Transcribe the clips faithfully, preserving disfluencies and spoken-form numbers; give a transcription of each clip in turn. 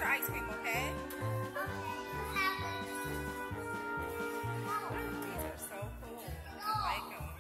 ice cream, okay? These are so cool. I like them.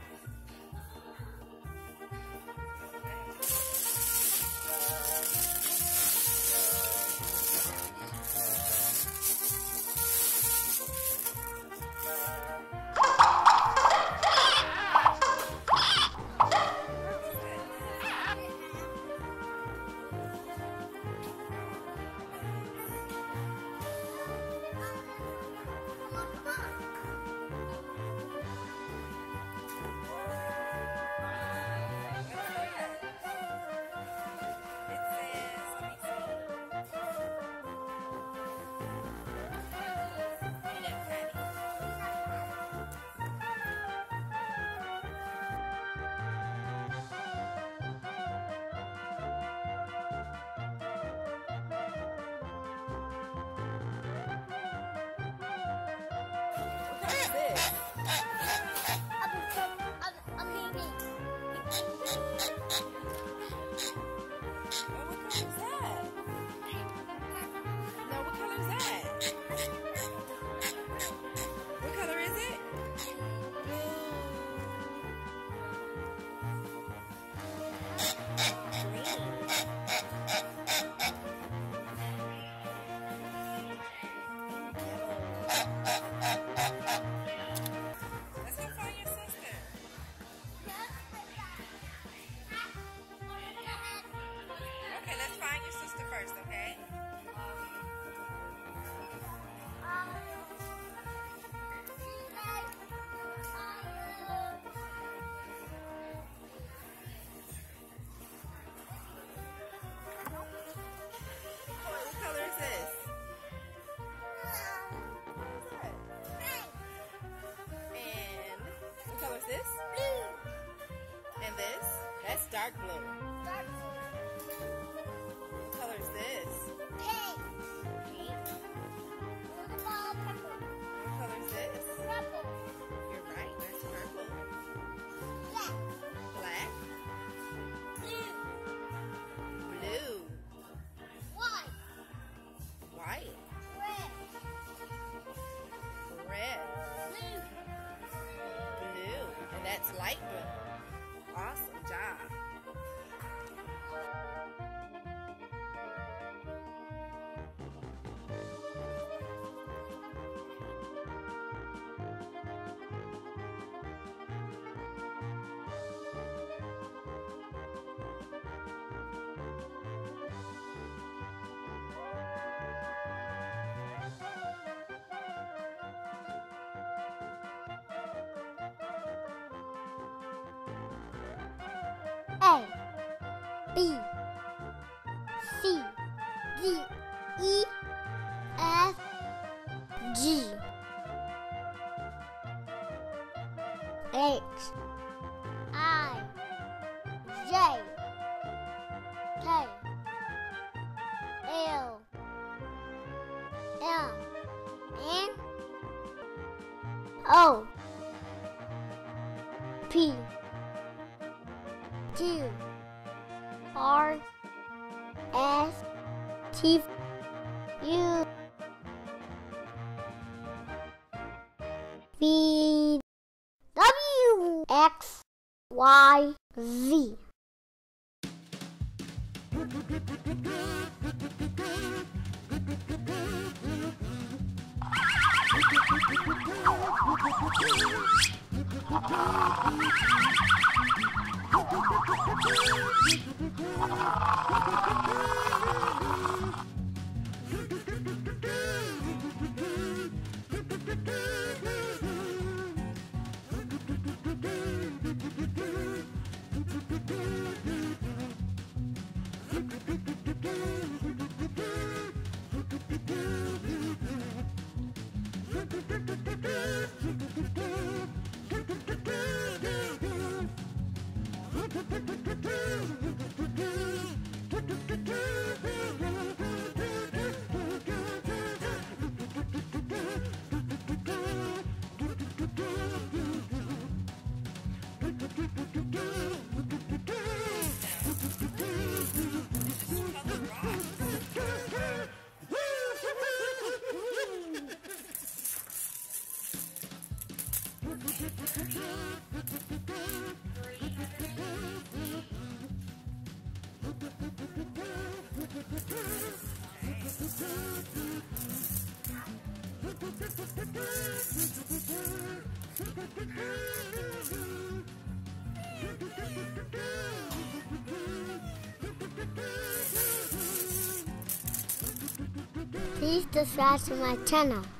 This? Blue. And this? That's dark blue. Dark blue. What color is this? Pink. Pink. What color is this? Purple. You're right, that's purple. Black. Black? Blue. Blue. White. White. Red. Red. Blue. And that's light blue. Awesome job. A, B, C, D, E, F, G, H, I, J, K, L, M, N, O, P, Q, R, S, T, U, V, W, X, Y, Z. Please subscribe to my channel.